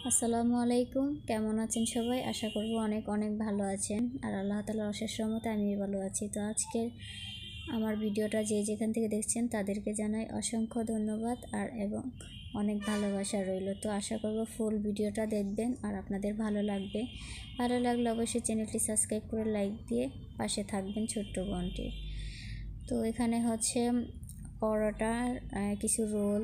আসসালামু আলাইকুম। কেমন আছেন সবাই? আশা করব অনেক অনেক ভালো আছেন। আর আল্লাহ তাআলার অশেষ রহমতে আমি ভালো আছি। তো আজকের আমার ভিডিওটা যে যেখান থেকে দেখছেন তাদেরকে জানাই অসংখ্য ধন্যবাদ এবং অনেক ভালোবাসা রইল। তো আশা করব ফুল ভিডিওটা দেখবেন আর আপনাদের ভালো লাগবে। ভালো লাগলে অবশ্যই চ্যানেলটি সাবস্ক্রাইব করে লাইক দিয়ে পাশে থাকবেন ছোট্ট বোনটির। তো এখানে হচ্ছে পরোটা, কিছু রোল,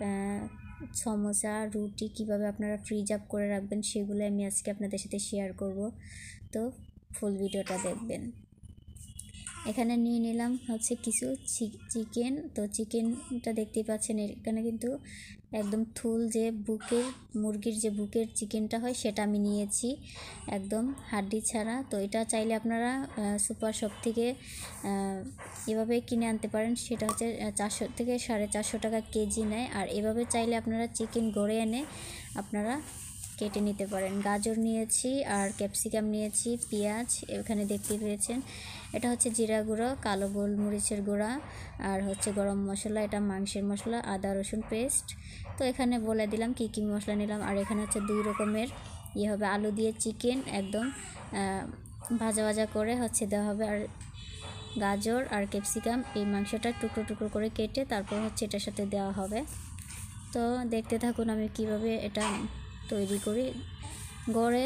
সমোসা, রুটি কিভাবে আপনারা ফ্রিজ আপ করে রাখবেন সেগুলো আমি আজকে আপনাদের সাথে শেয়ার করব। তো ফুল ভিডিওটা দেখবেন। এখানে নিয়ে নিলাম হচ্ছে কিছু চিকেন। তো চিকেনটা দেখতেই পাচ্ছেন, এখানে কিন্তু একদম থুল যে বুকের মুরগির যে বুকের চিকেনটা হয় সেটা আমি নিয়েছি, একদম হাড্ডি ছাড়া। তো এটা চাইলে আপনারা সুপার শপ থেকে এভাবে কিনে আনতে পারেন। সেটা হচ্ছে 400 থেকে 450 টাকা কেজি নেয়। আর এভাবে চাইলে আপনারা চিকেন গড়ে এনে আপনারা কেটে নিতে পারেন। গাজর নিয়েছি আর ক্যাপসিকাম নিয়েছি, পেঁয়াজ এখানে দেখতে পেয়েছেন। এটা হচ্ছে জিরা গুঁড়ো, কালো গোলমরিচের গুঁড়া আর হচ্ছে গরম মশলা, এটা মাংসের মশলা, আদা রসুন পেস্ট। তো এখানে বলে দিলাম কী কী মশলা নিলাম। আর এখানে হচ্ছে 2 রকমের হবে, আলু দিয়ে চিকেন একদম ভাজা ভাজা করে হচ্ছে দেওয়া হবে। আর গাজর আর ক্যাপসিকাম এই মাংসটা টুকরো টুকরো করে কেটে তারপর হচ্ছে এটার সাথে দেওয়া হবে। তো দেখতে থাকুন আমি কিভাবে এটা তৈরি করি। গড়ে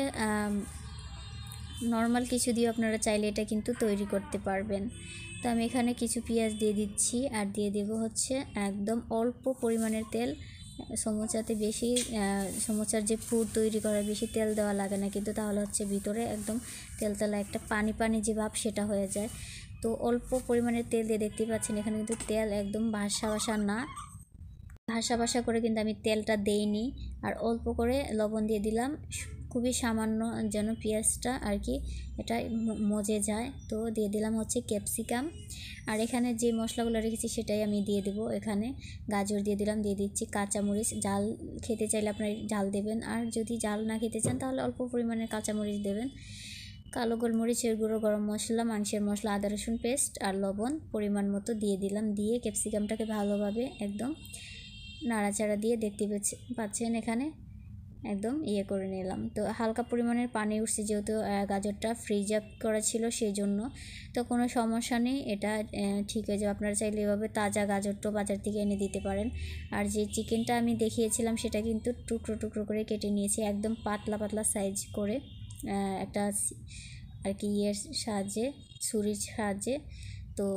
নর্মাল কিছু দিয়ে আপনারা চাইলে এটা কিন্তু তৈরি করতে পারবেন। তো আমি এখানে কিছু পেঁয়াজ দিয়ে দিচ্ছি আর দিয়ে দেব হচ্ছে একদম অল্প পরিমাণের তেল। সমোসাতে বেশি সমোসার যে পুর তৈরি করা বেশি তেল দেওয়া লাগে না, কিন্তু তাহলে হচ্ছে ভিতরে একদম তেলতেলা একটা পানি পানি যে ভাব সেটা হয়ে যায়। তো অল্প পরিমাণের তেল দিয়ে দেখতেই পাচ্ছেন এখানে কিন্তু তেল একদম ভাসা ভাসা না, ভাসা ভাসা করে কিন্তু আমি তেলটা দেইনি। আর অল্প করে লবণ দিয়ে দিলাম, খুবই সামান্য, যেন পেঁয়াজটা আর কি এটা মজে যায়। তো দিয়ে দিলাম হচ্ছে ক্যাপসিকাম। আর এখানে যে মশলাগুলো রেখেছি সেটাই আমি দিয়ে দেবো। এখানে গাজর দিয়ে দিলাম, দিয়ে দিচ্ছি কাঁচামরিচ। জাল খেতে চাইলে আপনারা ঝাল দেবেন, আর যদি জাল না খেতে চান তাহলে অল্প পরিমাণে কাঁচামরিচ দেবেন। কালো গোলমরিচের গুঁড়ো, গরম মশলা, মাংসের মশলা, আদা রসুন পেস্ট আর লবণ পরিমাণ মতো দিয়ে দিলাম। দিয়ে ক্যাপসিকামটাকে ভালোভাবে একদম নাড়াচাড়া দিয়ে দেখতে পাচ্ছেন এখানে একদম করে নিলাম। তো হালকা পরিমাণের পানি উঠছে, যেহেতু গাজরটা ফ্রিজ আপ করা ছিল সেই জন্য। তো কোনো সমস্যা নেই, এটা ঠিক হয়ে যাবে। আপনারা চাইলে এভাবে তাজা গাজরটা বাজার থেকে এনে দিতে পারেন। আর যে চিকেনটা আমি দেখিয়েছিলাম সেটা কিন্তু টুকরো টুকরো করে কেটে নিয়েছি, একদম পাতলা পাতলা সাইজ করে, একটা আর কি সাহায্যে, ছুরির সাহায্যে। তো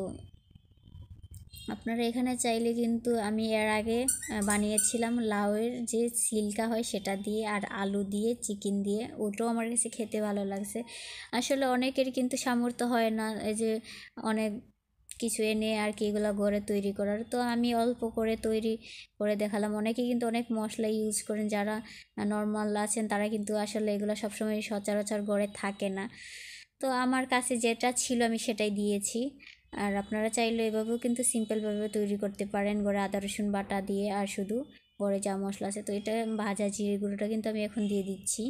আপনারা এখানে চাইলে কিন্তু আমি এর আগে বানিয়েছিলাম লাউয়ের যে ছিলকা হয় সেটা দিয়ে আর আলু দিয়ে চিকেন দিয়ে, ওটাও আমার কাছে খেতে ভালো লাগছে। আসলে অনেকের কিন্তু সামর্থ্য হয় না এই যে অনেক কিছু এনে আর কি এগুলো ঘরে তৈরি করার। তো আমি অল্প করে তৈরি করে দেখালাম। অনেকে কিন্তু অনেক মশলা ইউজ করেন, যারা নর্মাল আছেন তারা কিন্তু আসলে এগুলো সবসময় সচরাচর ঘরে থাকে না। তো আমার কাছে যেটা ছিল আমি সেটাই দিয়েছি। আর আপনারা চাইলে এভাবেও কিন্তু সিম্পলভাবে তৈরি করতে পারেন, গড়ে আদা রসুন বাটা দিয়ে আর শুধু গড়ে যা মশলা আছে। তো এটা ভাজা জিরে গুঁড়োটা কিন্তু আমি এখন দিয়ে দিচ্ছি।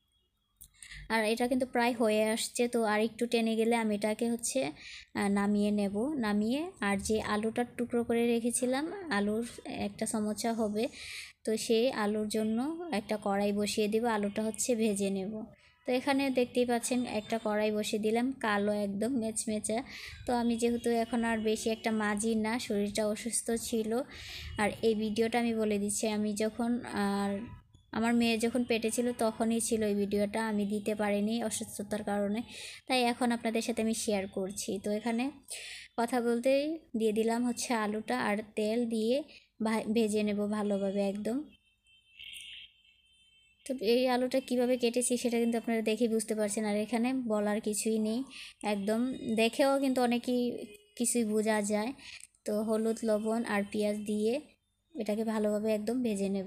আর এটা কিন্তু প্রায় হয়ে আসছে। তো আর একটু টেনে গেলে আমি এটাকে হচ্ছে নামিয়ে নেব। নামিয়ে আর যে আলুটার টুকরো করে রেখেছিলাম, আলুর একটা সমোসা হবে, তো সেই আলুর জন্য একটা কড়াই বসিয়ে দেব, আলুটা হচ্ছে ভেজে নেব। তো এখানে দেখতেই পাচ্ছেন একটা কড়াই বসিয়ে দিলাম, কালো একদম মেচমেচা। তো আমি যেহেতু এখন আর বেশি একটা মাজি না, শরীরটা অসুস্থ ছিল। আর এই ভিডিওটা আমি বলে দিচ্ছি, আমি যখন আমার মেয়ে যখন পেটে ছিল তখনই ছিল এই ভিডিওটা, আমি দিতে পারিনি অসুস্থতার কারণে, তাই এখন আপনাদের সাথে আমি শেয়ার করছি। তো এখানে কথা বলতেই দিয়ে দিলাম হচ্ছে আলুটা, আর তেল দিয়ে ভেজে নেব ভালোভাবে একদম। তো এই আলুটা কিভাবে কেটেছি সেটা কিন্তু আপনারা দেখেই বুঝতে পারছেন, আর এখানে বলার কিছুই নেই, একদম দেখেও কিন্তু অনেকই কিছুই বোঝা যায়। তো হলুদ, লবণ আর পেঁয়াজ দিয়ে এটাকে ভালোভাবে একদম ভেজে নেব।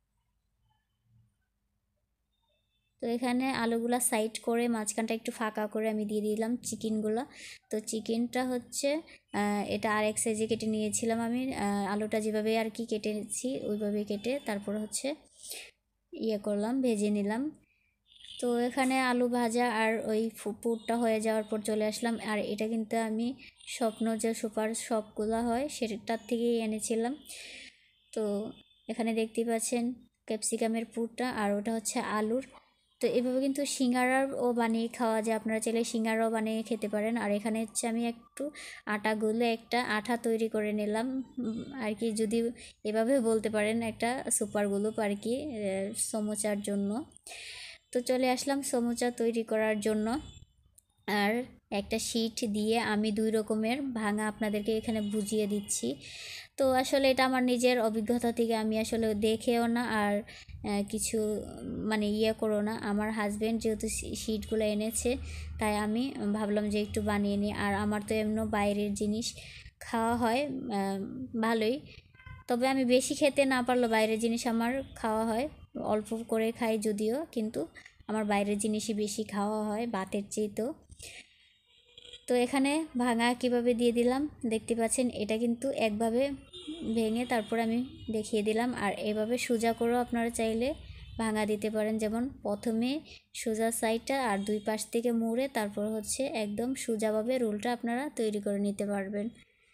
তো এখানে আলুগুলা সাইড করে মাঝখানটা একটু ফাঁকা করে আমি দিয়ে দিলাম চিকেনগুলো। তো চিকেনটা হচ্ছে এটা আর এক সাইজে কেটে নিয়েছিলাম আমি, আলুটা যেভাবে আর কি কেটেছি ওইভাবে কেটে তারপর হচ্ছে করলাম, ভেজে নিলাম। তো এখানে আলু ভাজা আর ওই পুরটা হয়ে যাওয়ার পর চলে আসলাম। আর এটা কিন্তু আমি স্বপ্ন যে সুপার শপগুলো হয় সেটার থেকেই এনেছিলাম। তো এখানে দেখতেই পাচ্ছেন ক্যাপসিকামের পুরটা, আর ওটা হচ্ছে আলুর। তো এভাবে কিন্তু সিঙ্গারাও বানিয়ে খাওয়া যায়, আপনারা চাইলে সিঙ্গারাও বানিয়ে খেতে পারেন। আর এখানে হচ্ছে আমি একটু আটা গুলে একটা আঠা তৈরি করে নিলাম আর কি, যদি এভাবে বলতে পারেন, একটা সুপার গ্লুপ আর কি সমোচার জন্য। তো চলে আসলাম সমোচা তৈরি করার জন্য। আর একটা শিট দিয়ে আমি 2 রকমের ভাঙা আপনাদেরকে এখানে বুঝিয়ে দিচ্ছি। তো আসলে এটা আমার নিজের অভিজ্ঞতা থেকে, আমি আসলে দেখেও না আর কিছু মানে করো না। আমার হাজব্যান্ড যেহেতু শিটগুলো এনেছে, তাই আমি ভাবলাম যে একটু বানিয়ে নিই। আর আমার তো এমন বাইরের জিনিস খাওয়া হয় ভালোই, তবে আমি বেশি খেতে না পারলেও বাইরের জিনিস আমার খাওয়া হয়, অল্প করে খাই যদিও, কিন্তু আমার বাইরের জিনিসই বেশি খাওয়া হয় ভাতের চেয়েতেও। তো এখানে ভাঙা কিভাবে দিয়ে দিলাম দেখতে পাচ্ছেন, এটা কিন্তু একভাবে ভেঙে তারপর আমি দেখিয়ে দিলাম। আর এভাবে সোজা করেও আপনারা চাইলে ভাঙা দিতে পারেন, যেমন প্রথমে সোজা সাইডটা আর 2 পাশ থেকে মুড়ে তারপর হচ্ছে একদম সোজাভাবে রোলটা আপনারা তৈরি করে নিতে পারবেন।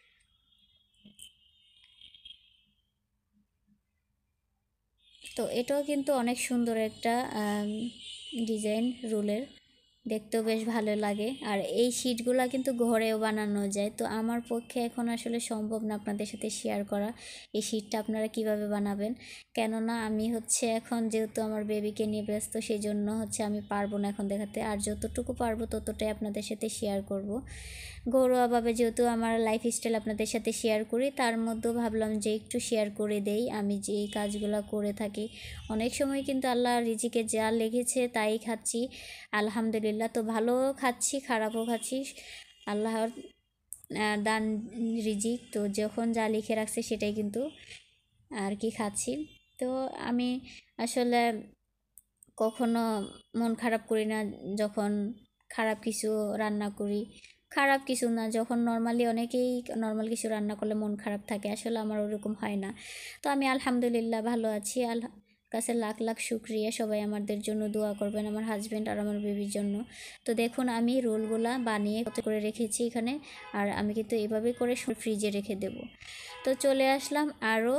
তো এটাও কিন্তু অনেক সুন্দর একটা ডিজাইন রোলের, দেখতেও বেশ ভালো লাগে। আর এই শিটগুলো কিন্তু ঘরেও বানানো যায়, তো আমার পক্ষে এখন আসলে সম্ভব না আপনাদের সাথে শেয়ার করা এই শিটটা আপনারা কিভাবে বানাবেন, কেননা আমি হচ্ছে এখন যেহেতু আমার বেবিকে নিয়ে ব্যস্ত, সেই জন্য হচ্ছে আমি পারবো না এখন দেখাতে। আর যতটুকু পারবো ততটাই আপনাদের সাথে শেয়ার করব। ঘরোয়াভাবে যেহেতু আমার লাইফস্টাইল আপনাদের সাথে শেয়ার করি, তার মধ্যেও ভাবলাম যে একটু শেয়ার করে দেই আমি যে এই কাজগুলো করে থাকি। অনেক সময় কিন্তু আল্লাহ রিজিকে যা লেগেছে তাই খাচ্ছি, আলহামদুলিল্লাহ। তো ভালোও খাচ্ছি, খারাপও খাচ্ছি, আল্লাহর দান রিজিক, তো যখন যা লিখে রাখছে সেটাই কিন্তু আর কি খাচ্ছি। তো আমি আসলে কখনো মন খারাপ করি না যখন খারাপ কিছু রান্না করি, খারাপ কিছু না, যখন নর্মালি অনেকেই নর্মাল কিছু রান্না করলে মন খারাপ থাকে, আসলে আমার ওরকম হয় না। তো আমি আলহামদুলিল্লাহ ভালো আছি, কাছে লাখ লাখ শুক্রিয়া। সবাই আমাদের জন্য দোয়া করবেন, আমার হাজব্যান্ড আর আমার বেবির জন্য। তো দেখুন আমি রোলগুলা বানিয়ে কত করে রেখেছি এখানে, আর আমি কিন্তু এভাবে করে ফ্রিজে রেখে দেব। তো চলে আসলাম আরও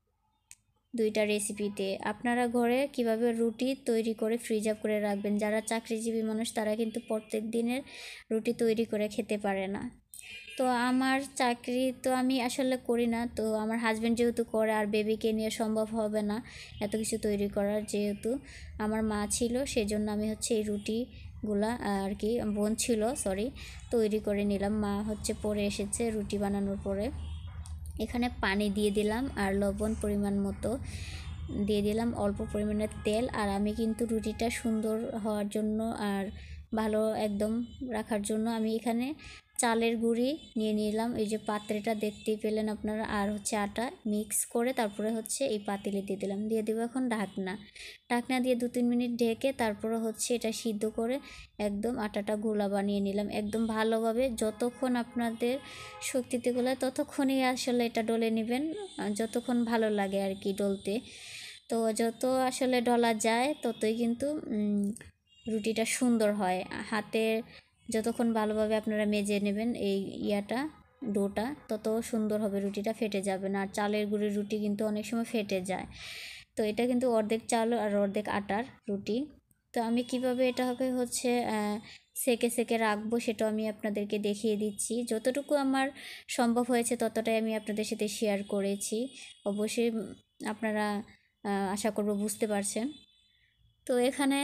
2টা রেসিপিতে। আপনারা ঘরে কিভাবে রুটি তৈরি করে ফ্রিজ আপ করে রাখবেন, যারা চাকরিজীবী মানুষ তারা কিন্তু প্রত্যেক দিনের রুটি তৈরি করে খেতে পারে না। তো আমার চাকরি তো আমি আসলে করি না, তো আমার হাজব্যান্ড যেহেতু করে, আর বেবিকে নিয়ে সম্ভব হবে না এত কিছু তৈরি করার, যেহেতু আমার মা ছিল সেজন্য আমি হচ্ছে এই রুটিগুলা আর কি, বোন ছিল সরি, তৈরি করে নিলাম। মা হচ্ছে পরে এসেছে রুটি বানানোর পরে। এখানে পানি দিয়ে দিলাম আর লবণ পরিমাণ মতো দিয়ে দিলাম, অল্প পরিমাণে তেল। আর আমি কিন্তু রুটিটা সুন্দর হওয়ার জন্য আর ভালো একদম রাখার জন্য আমি এখানে চালের গুঁড়ি নিয়ে নিলাম, এই যে পাত্রেটা দেখতেই পেলেন আপনারা, আর হচ্ছে আটা মিক্স করে তারপরে হচ্ছে এই পাতিলে দিয়ে দিলাম, দিয়ে দেবো এখন ঢাকনা দিয়ে 2-3 মিনিট ঢেকে তারপরে হচ্ছে এটা সিদ্ধ করে একদম আটাটা গোলা বানিয়ে নিলাম একদম ভালোভাবে। যতক্ষণ আপনাদের শক্তিতে গোলায় ততক্ষণই আসলে এটা ডলে নেবেন, যতক্ষণ ভালো লাগে আর কি ডলতে। তো যত আসলে ডলা যায় ততই কিন্তু রুটিটা সুন্দর হয়। হাতে যতক্ষণ ভালোভাবে আপনারা মেজে নেবেন এই ডোটা, তত সুন্দর হবে, রুটিটা ফেটে যাবে না। আর চালের গুঁড়ির রুটি কিন্তু অনেক সময় ফেটে যায়। তো এটা কিন্তু অর্ধেক চাল আর অর্ধেক আটার রুটি। তো আমি কিভাবে এটাকে হচ্ছে সেকে সেকে রাখবো সেটাও আমি আপনাদেরকে দেখিয়ে দিচ্ছি, যতটুকু আমার সম্ভব হয়েছে ততটাই আমি আপনাদের সাথে শেয়ার করেছি। অবশ্যই আপনারা আশা করব বুঝতে পারছেন। তো এখানে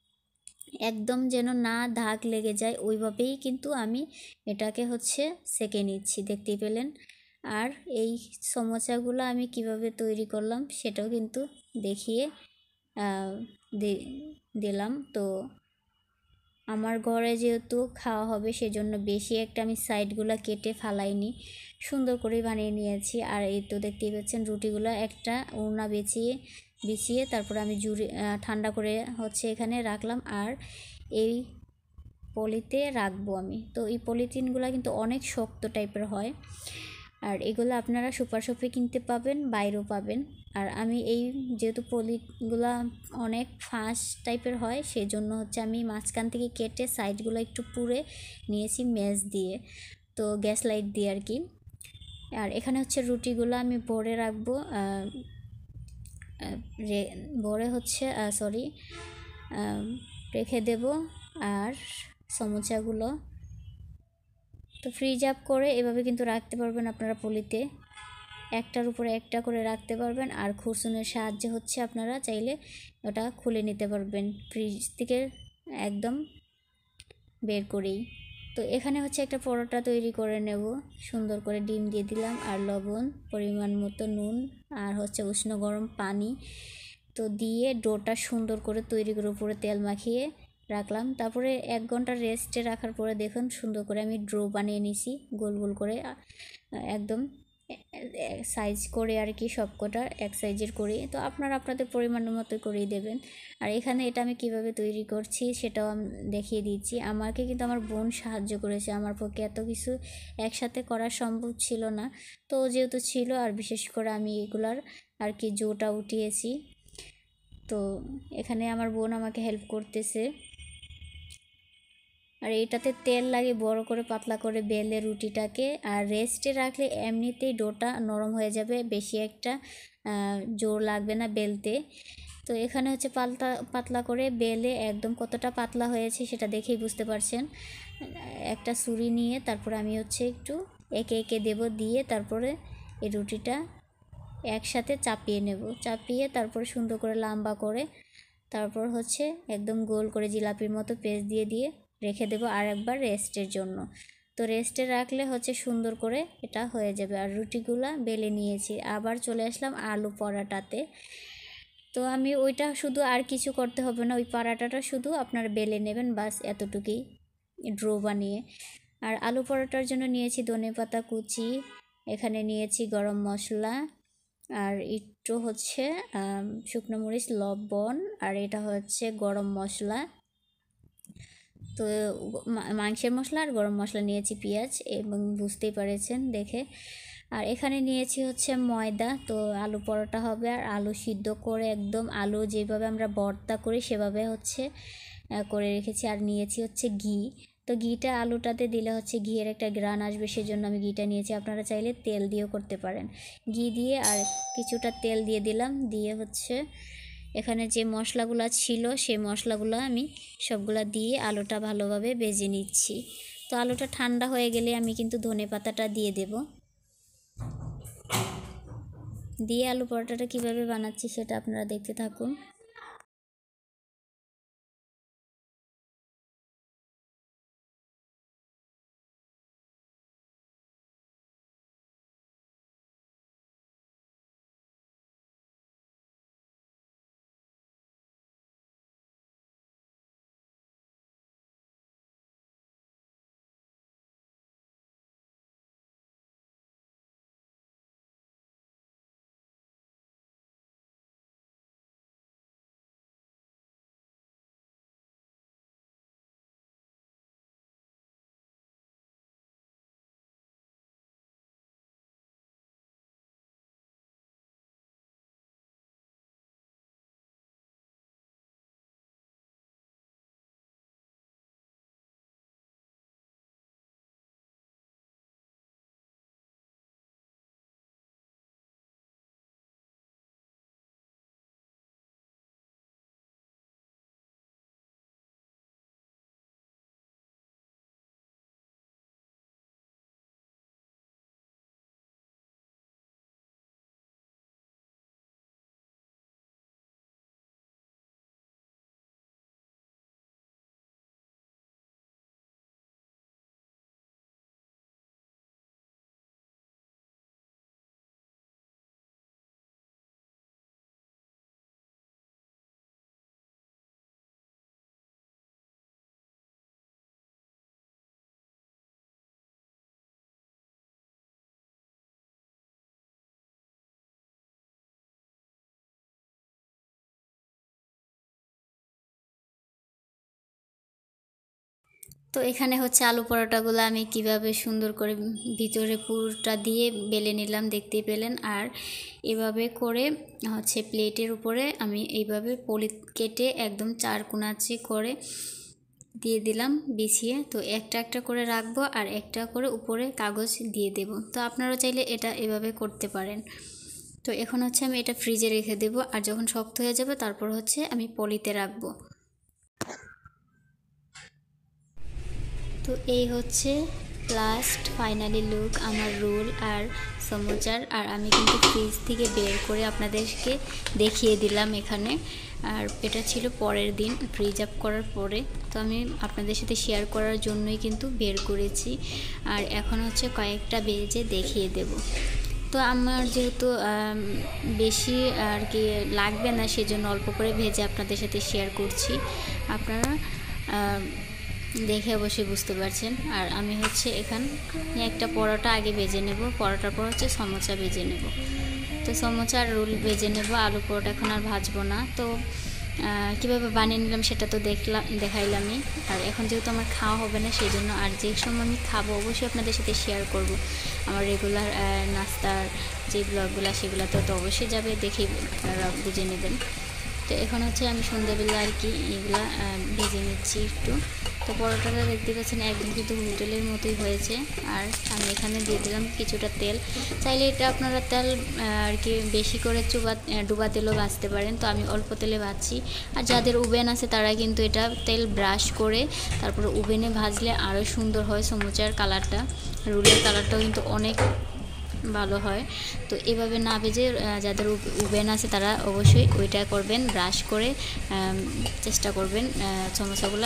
একদম যেন না দাগ লেগে যায় ওইভাবেই কিন্তু আমি এটাকে হচ্ছে সেকে নিচ্ছি, দেখতেই পেলেন। আর এই সমোসাগুলো আমি কিভাবে তৈরি করলাম সেটাও কিন্তু দেখিয়ে দিলাম। তো আমার ঘরে যেহেতু খাওয়া হবে সেজন্য বেশি একটা আমি সাইডগুলো কেটে ফালাইনি, সুন্দর করে বানিয়ে নিয়েছি। আর এই তো দেখতেই পাচ্ছেন রুটিগুলো একটা ওড়না বিছিয়ে তারপরে আমি ঠান্ডা করে হচ্ছে এখানে রাখলাম, আর এই পলিতে রাখবো আমি। তো এই পলিথিনগুলো কিন্তু অনেক শক্ত টাইপের হয়, আর এগুলো আপনারা সুপার শপে কিনতে পাবেন, বাইরেও পাবেন। আর আমি এই যেহেতু পলিগুলা অনেক ফাঁস টাইপের হয় সেই জন্য হচ্ছে আমি মাঝখান থেকে কেটে সাইডগুলো একটু পুড়ে নিয়েছি ম্যাচ দিয়ে, তো গ্যাস লাইট দিয়ে আর কি। আর এখানে হচ্ছে রুটিগুলো আমি ভরে রাখবো ভরে হচ্ছে রেখে দেব। আর সমোসাগুলো তো ফ্রিজ আপ করে এভাবে কিন্তু রাখতে পারবেন আপনারা পলিতে, একটার উপরে একটা করে রাখতে পারবেন। আর খুরসুনের সাহায্যে হচ্ছে আপনারা চাইলে ওটা খুলে নিতে পারবেন ফ্রিজ থেকে একদম বের করেই। তো এখানে হচ্ছে একটা পরোটা তৈরি করে নেব। সুন্দর করে ডিম দিয়ে দিলাম আর লবণ, পরিমাণ মতো নুন, আর হচ্ছে উষ্ণ গরম পানি তো দিয়ে ডোটা সুন্দর করে তৈরি করে উপরে তেল মাখিয়ে রাখলাম। তারপরে 1 ঘন্টা রেস্টে রাখার পরে দেখুন সুন্দর করে আমি ডো বানিয়ে নিছি গোল গোল করে, একদম সাইজ করে আর কি, সবকটা এক সাইজের করে। তো আপনারা আপনাদের পরিমাণ মতো করেই দেবেন। আর এখানে এটা আমি কিভাবে তৈরি করছি সেটাও আমি দেখিয়ে দিচ্ছি। আমাকে কিন্তু আমার বোন সাহায্য করেছে, আমার পক্ষে এত কিছু একসাথে করা সম্ভব ছিল না। তো যেহেতু ছিল, আর বিশেষ করে আমি এগুলার আর কি জোটা উঠিয়েছি। তো এখানে আমার বোন আমাকে হেল্প করতেছে। আর এটাতে তেল লাগে বড় করে পাতলা করে বেলে রুটিটাকে, আর রেস্টে রাখলে এমনিতেই ডোটা নরম হয়ে যাবে, বেশি একটা জোর লাগবে না বেলতে। তো এখানে হচ্ছে পাতলা করে বেলে একদম কতটা পাতলা হয়েছে সেটা দেখেই বুঝতে পারছেন। একটা ছুরি নিয়ে তারপরে আমি হচ্ছে একটু একে একে দেব, দিয়ে তারপরে এই রুটিটা একসাথে চাপিয়ে নেব, চাপিয়ে তারপর সুন্দর করে লম্বা করে তারপর হচ্ছে একদম গোল করে জিলাপির মতো পেস্ট দিয়ে দিয়ে রেখে দেব আর একবার রেস্টের জন্য। তো রেস্টে রাখলে হচ্ছে সুন্দর করে এটা হয়ে যাবে। আর রুটিগুলা বেলে নিয়েছি, আবার চলে আসলাম আলু পরাটাতে। তো আমি ওইটা শুধু, আর কিছু করতে হবে না, ওই পরাটাটা শুধু আপনারা বেলে নেবেন, বাস এতটুকুই ড্রো বানিয়ে। আর আলু পরোটার জন্য নিয়েছি ধনেপাতা কুচি, এখানে নিয়েছি গরম মশলা, আর একটু হচ্ছে শুকনো মরিচ, লবণ, আর এটা হচ্ছে গরম মশলা। তো মাংসের মশলা আর গরম মশলা নিয়েছি, পেঁয়াজ, এবং বুঝতেই পারেছেন দেখে। আর এখানে নিয়েছি হচ্ছে ময়দা। তো আলু পরোটা হবে, আর আলু সিদ্ধ করে একদম আলু যেভাবে আমরা ভর্তা করি সেভাবে হচ্ছে করে রেখেছি। আর নিয়েছি হচ্ছে ঘি। তো ঘিটা আলুটাতে দিলে হচ্ছে ঘিয়ের একটা গ্রান আসবে, সেজন্য আমি ঘিটা নিয়েছি। আপনারা চাইলে তেল দিয়েও করতে পারেন। ঘি দিয়ে আর কিছুটা তেল দিয়ে দিলাম, দিয়ে হচ্ছে এখানে যে মশলাগুলো ছিল সেই মশলাগুলো আমি সবগুলা দিয়ে আলুটা ভালোভাবে ভেজে নিচ্ছি। তো আলুটা ঠান্ডা হয়ে গেলে আমি কিন্তু ধনেপাতাটা দিয়ে দেব। দিয়ে আলু পরোটাটা কীভাবে বানাচ্ছি সেটা আপনারা দেখতে থাকুন। তো এখানে হচ্ছে আলু পরোটাগুলো আমি কিভাবে সুন্দর করে ভিতরে পুরটা দিয়ে বেলে নিলাম, দেখতেই পেলেন। আর এভাবে করে হচ্ছে প্লেটের উপরে আমি এইভাবে পলি কেটে একদম 4 কোণাচে করে দিয়ে দিলাম বিছিয়ে। তো একটা একটা করে রাখবো আর একটা করে উপরে কাগজ দিয়ে দেব। তো আপনারা চাইলে এটা এভাবে করতে পারেন। তো এখন হচ্ছে আমি এটা ফ্রিজে রেখে দেব, আর যখন শক্ত হয়ে যাবে তারপর হচ্ছে আমি পলিতে রাখবো। তো এই হচ্ছে লাস্ট ফাইনালি লুক আমার রোল আর সমোচার। আর আমি কিন্তু ফ্রিজ থেকে বের করে আপনাদেরকে দেখিয়ে দিলাম এখানে। আর এটা ছিল পরের দিন ফ্রিজ আপ করার পরে, তো আমি আপনাদের সাথে শেয়ার করার জন্যই কিন্তু বের করেছি। আর এখন হচ্ছে কয়েকটা ভেজে দেখিয়ে দেব। তো আমার যেহেতু বেশি আর কি লাগবে না, সেজন্য অল্প করে ভেজে আপনাদের সাথে শেয়ার করছি। আপনারা দেখে অবশ্যই বুঝতে পারছেন। আর আমি হচ্ছে এখানে একটা পরোটা আগে ভেজে নেব, পরোটার পর হচ্ছে সমোসা ভেজে নেব। তো সমোসা আর রোল ভেজে নেব, আলু পরোটা এখন আর ভাজবো না। তো কীভাবে বানিয়ে নিলাম সেটা তো দেখাইলামই। আর এখন যেহেতু আমার খাওয়া হবে না, সেই জন্য আর যে সময় আমি খাবো অবশ্যই আপনাদের সাথে শেয়ার করব। আমার রেগুলার নাস্তার যে ব্লগগুলো সেগুলো তো অবশ্যই যাবে, দেখে বুঝে নেবেন। তো এখন হচ্ছে আমি সন্ধ্যাবেলা আর কি এগুলা ভেজে নিচ্ছি একটু। তো পরোটাটা দেখতে পাচ্ছেন একদম কিন্তু হোটেলের মতোই হয়েছে। আর আমি এখানে দিয়ে দিলাম কিছুটা তেল। চাইলে এটা আপনারা তেল আর কি বেশি করে ডুবা তেলও ভাজতে পারেন, তো আমি অল্প তেলে ভাজছি। আর যাদের ওভেন আছে তারা কিন্তু এটা তেল ব্রাশ করে তারপরে ওভেনে ভাজলে আরও সুন্দর হয় সমোচার কালারটা, রোলের কালারটাও কিন্তু অনেক ভালো হয়। তো এভাবে না ভেজে যাদের ওভেন আছে তারা অবশ্যই ওইটা করবেন, ব্রাশ করে চেষ্টা করবেন সমোসাগুলো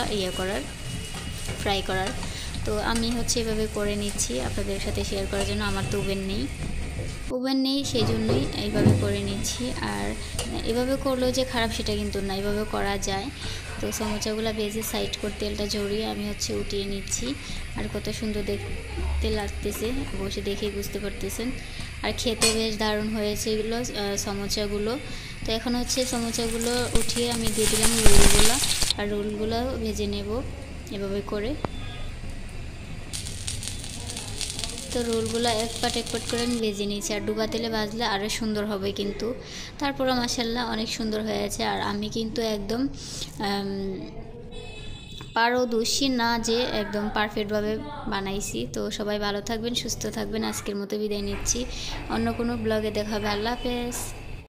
ফ্রাই করার। তো আমি হচ্ছে এভাবে করে নিচ্ছি আপনাদের সাথে শেয়ার করার জন্য। আমার তো ওভেন নেই সেই জন্যই এইভাবে করে নিচ্ছি। আর এভাবে করলেও যে খারাপ সেটা কিন্তু না, এভাবে করা যায়। তো সমোসাগুলো ভেজে সাইড করে তেলটা ঝরিয়ে আমি হচ্ছে উঠিয়ে নিচ্ছি। আর কত সুন্দর দেখতে লাগতেছে অবশ্যই দেখেই বুঝতে পারতেছেন। আর খেতে বেশ দারুণ হয়েছে এগুলো সমোসাগুলো। তো এখন হচ্ছে সমোসাগুলো উঠিয়ে আমি দিয়ে দিলাম রোলগুলো, আর রোলগুলো ভেজে নেব এভাবে করে। তো রোলগুলো এক পাট করে আমি ভেজে নিয়েছি। আর ডুবা তেলে ভাজলে আরও সুন্দর হবে কিন্তু। তারপরে মাশাআল্লাহ অনেক সুন্দর হয়েছে। আর আমি কিন্তু একদম পারদর্শী না যে একদম পারফেক্টভাবে বানাইছি। তো সবাই ভালো থাকবেন, সুস্থ থাকবেন। আজকের মতো বিদায় নিচ্ছি, অন্য কোনো ব্লগে দেখা হবে। আল্লাহ হাফেজ।